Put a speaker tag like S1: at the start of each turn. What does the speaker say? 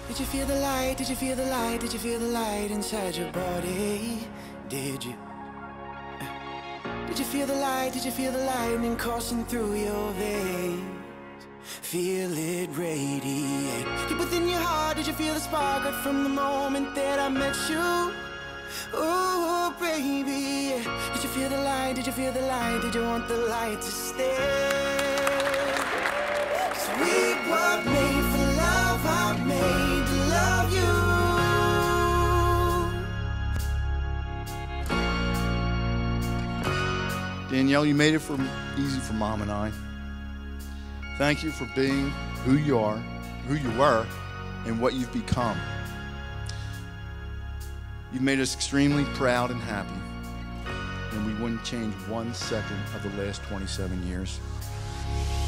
S1: Did you feel the light? Did you feel the light? Did you feel the light inside your body? Did you? Did you feel the light? Did you feel the lightning coursing through your veins? Feel it radiate deep within your heart. Did you feel the spark right from the moment that I met you? Oh, baby, did you feel the light? Did you feel the light? Did you want the light to stay? 'Cause we were made for love, I'm made to love you.
S2: Danielle, you made it easy for Mom and I. Thank you for being who you are, who you were, and what you've become. You've made us extremely proud and happy, and we wouldn't change 1 second of the last 27 years.